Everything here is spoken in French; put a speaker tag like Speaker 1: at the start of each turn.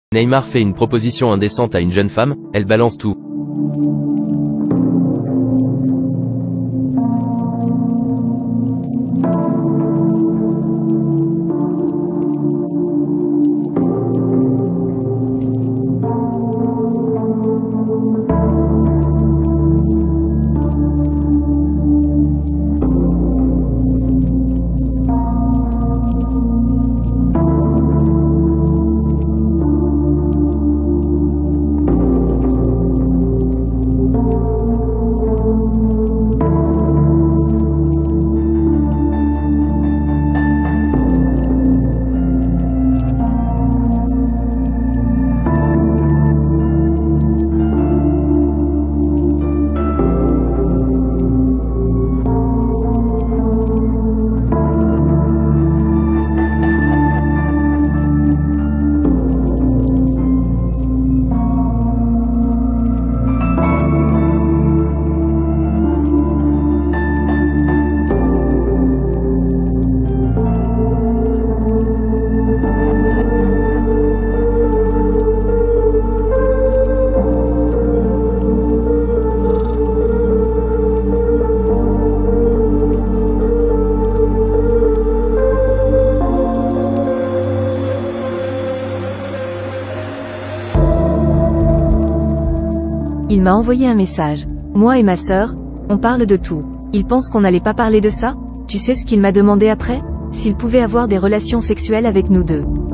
Speaker 1: Neymar fait une proposition indécente à une jeune femme, elle balance tout.
Speaker 2: Il m'a envoyé un message. Moi et ma sœur, on parle de tout. Il pense qu'on n'allait pas parler de ça? Tu sais ce qu'il m'a demandé après? S'il pouvait avoir des relations sexuelles avec nous deux.